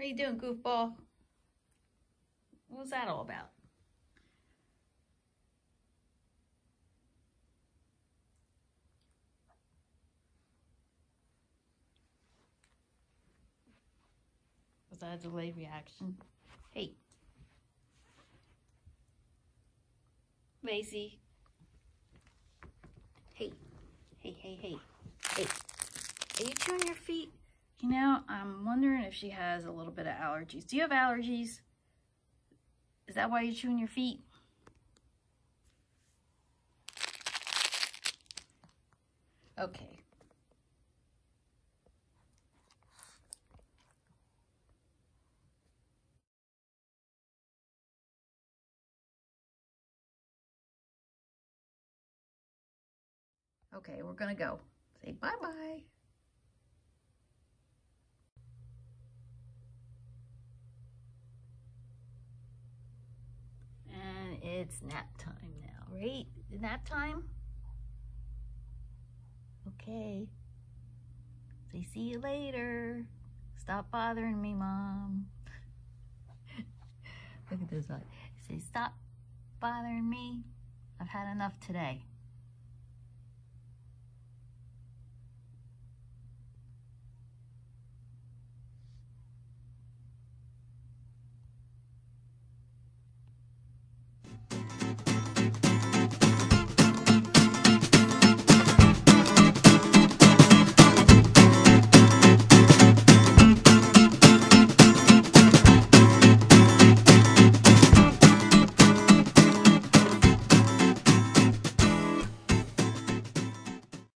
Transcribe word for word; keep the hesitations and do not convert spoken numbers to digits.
you doing, goofball? What was that all about? Was that a delayed reaction? Hey. Lacey. Hey. Hey, hey, hey. Hey. Are you chewing your feet? You know, I'm wondering if she has a little bit of allergies. Do you have allergies? Is that why you're chewing your feet? Okay. Okay, we're gonna go. Say bye-bye. And it's nap time now, right? Nap time? Okay. Say see you later. Stop bothering me, Mom. Look at this eye. Say stop bothering me. I've had enough today.